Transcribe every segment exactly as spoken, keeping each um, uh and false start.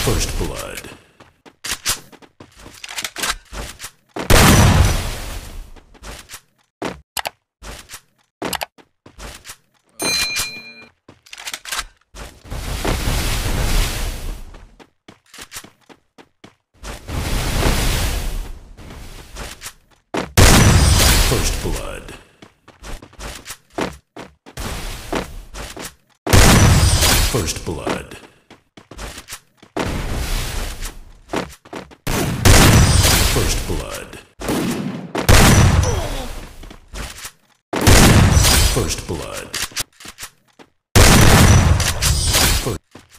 First blood. First blood. First blood. First blood. First blood. First.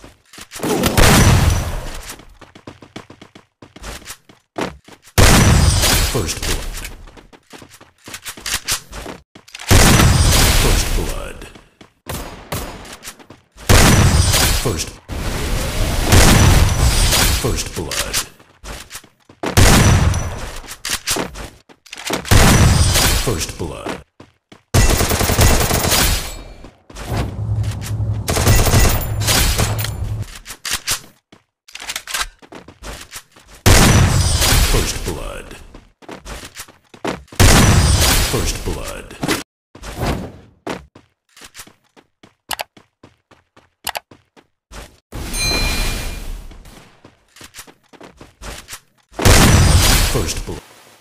First blood. First blood. First. First blood. First blood. First blood. First blood. First blood.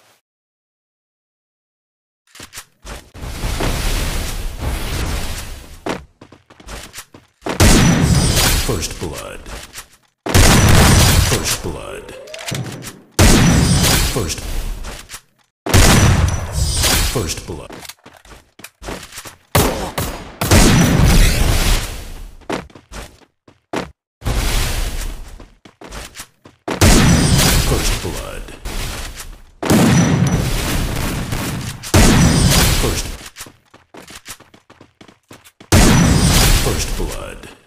First blood. First blood. First. First blood. First blood. First. First blood.